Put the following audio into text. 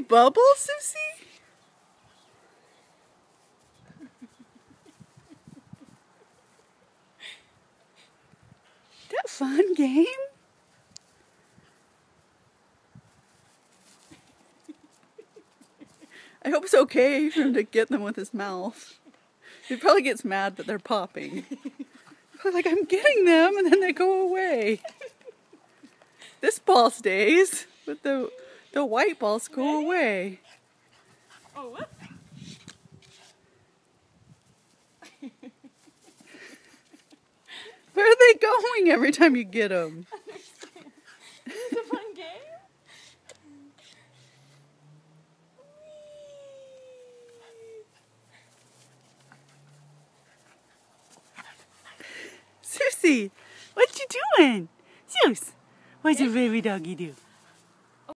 bubbles, Susie? That fun game? I hope it's okay for him to get them with his mouth. He probably gets mad that they're popping. Like, I'm getting them, and then they go away. This ball stays, but the white balls go away. Oh, what? Where are they going every time you get them? It's a fun game. Susie, what you doing? Zeus, what's your baby doggy do?